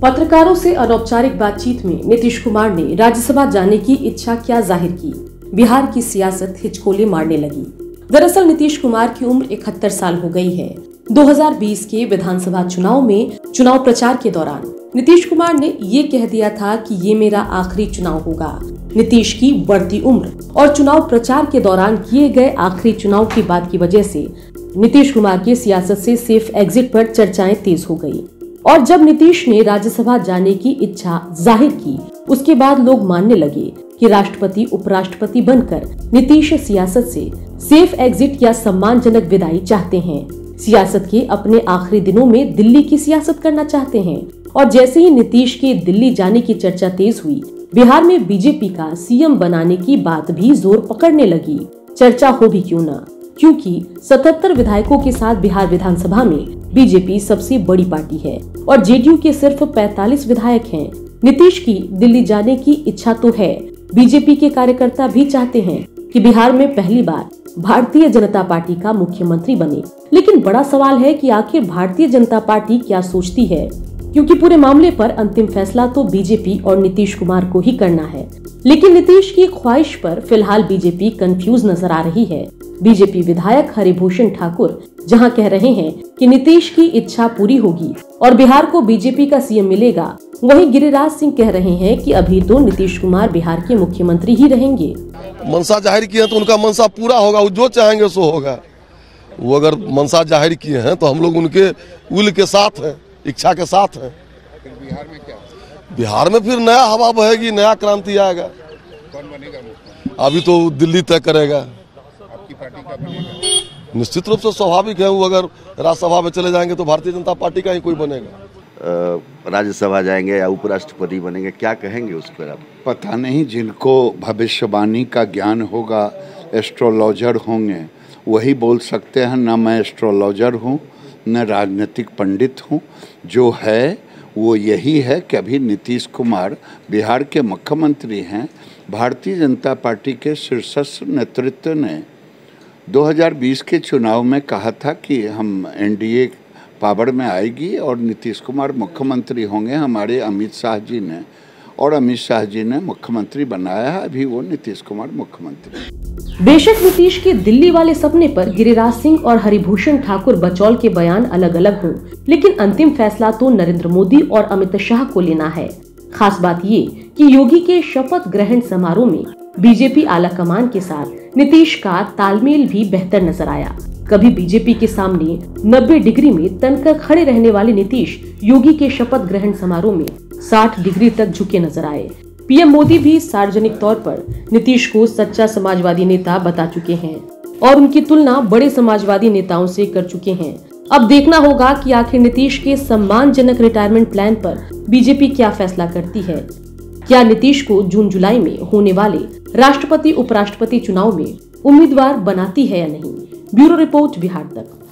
पत्रकारों से अनौपचारिक बातचीत में नीतीश कुमार ने राज्यसभा जाने की इच्छा क्या जाहिर की। बिहार की सियासत हिचकोले मारने लगी। दरअसल नीतीश कुमार की उम्र 71 साल हो गई है। 2020 के विधानसभा चुनाव में चुनाव प्रचार के दौरान नीतीश कुमार ने ये कह दिया था कि ये मेरा आखिरी चुनाव होगा। नीतीश की बढ़ती उम्र और चुनाव प्रचार के दौरान किए गए आखिरी चुनाव की बात की वजह से नीतीश कुमार की सियासत से सेफ एग्जिट पर चर्चाएं तेज हो गई। और जब नीतीश ने राज्यसभा जाने की इच्छा जाहिर की, उसके बाद लोग मानने लगे कि राष्ट्रपति उपराष्ट्रपति बनकर नीतीश सियासत से सेफ एग्जिट या सम्मानजनक विदाई चाहते हैं। सियासत के अपने आखिरी दिनों में दिल्ली की सियासत करना चाहते हैं। और जैसे ही नीतीश के दिल्ली जाने की चर्चा तेज हुई, बिहार में बीजेपी का सीएम बनाने की बात भी जोर पकड़ने लगी। चर्चा हो भी क्यों ना, क्योंकि 77 विधायकों के साथ बिहार विधानसभा में बीजेपी सबसे बड़ी पार्टी है और जेडीयू के सिर्फ 45 विधायक हैं। नीतीश की दिल्ली जाने की इच्छा तो है। बीजेपी के कार्यकर्ता भी चाहते हैं कि बिहार में पहली बार भारतीय जनता पार्टी का मुख्यमंत्री बने। लेकिन बड़ा सवाल है कि आखिर भारतीय जनता पार्टी क्या सोचती है, क्योंकि पूरे मामले पर अंतिम फैसला तो बीजेपी और नीतीश कुमार को ही करना है। लेकिन नीतीश की ख्वाहिश पर फिलहाल बीजेपी कंफ्यूज नजर आ रही है। बीजेपी विधायक हरिभूषण ठाकुर जहां कह रहे हैं कि नीतीश की इच्छा पूरी होगी और बिहार को बीजेपी का सीएम मिलेगा, वहीं गिरिराज सिंह कह रहे हैं कि अभी तो नीतीश कुमार बिहार के मुख्यमंत्री ही रहेंगे। मनसा जाहिर किए तो उनका मनसा पूरा होगा, वो जो चाहेंगे सो होगा। वो अगर मनसा जाहिर किए हैं तो हम लोग उनके विल के साथ हैं, इच्छा के साथ हैं। बिहार में क्या? बिहार में फिर नया हवा बहेगी, नया क्रांति आएगा। कौन बनेगा मुख्यमंत्री? अभी तो दिल्ली तय करेगा। आपकी पार्टी का बनेगा? निश्चित रूप से स्वाभाविक है, वो अगर राज्यसभा में चले जाएंगे तो भारतीय जनता पार्टी का ही कोई बनेगा। राज्यसभा जाएंगे या उपराष्ट्रपति बनेंगे, क्या कहेंगे उस पर आप? पता नहीं, जिनको भविष्यवाणी का ज्ञान होगा, एस्ट्रोलॉजर होंगे, वही बोल सकते हैं। न मैं एस्ट्रोलॉजर हूँ न राजनीतिक पंडित हूँ। जो है वो यही है कि अभी नीतीश कुमार बिहार के मुख्यमंत्री हैं। भारतीय जनता पार्टी के शीर्षस्थ नेतृत्व ने 2020 के चुनाव में कहा था कि हम एनडीए पावर में आएगी और नीतीश कुमार मुख्यमंत्री होंगे हमारे अमित शाह जी ने, और अमित शाह जी ने मुख्यमंत्री बनाया है। अभी वो नीतीश कुमार मुख्यमंत्री। बेशक नीतीश के दिल्ली वाले सपने पर गिरिराज सिंह और हरिभूषण ठाकुर बचौल के बयान अलग अलग हों, लेकिन अंतिम फैसला तो नरेंद्र मोदी और अमित शाह को लेना है। खास बात ये कि योगी के शपथ ग्रहण समारोह में बीजेपी आला कमान के साथ नीतीश का तालमेल भी बेहतर नजर आया। कभी बीजेपी के सामने 90 डिग्री में तनकर खड़े रहने वाले नीतीश योगी के शपथ ग्रहण समारोह में 60 डिग्री तक झुके नजर आए। पीएम मोदी भी सार्वजनिक तौर पर नीतीश को सच्चा समाजवादी नेता बता चुके हैं और उनकी तुलना बड़े समाजवादी नेताओं से कर चुके हैं। अब देखना होगा कि आखिर नीतीश के सम्मानजनक रिटायरमेंट प्लान पर बीजेपी क्या फैसला करती है। क्या नीतीश को जून जुलाई में होने वाले राष्ट्रपति उपराष्ट्रपति चुनाव में उम्मीदवार बनाती है या नहीं। ब्यूरो रिपोर्ट, बिहार तक।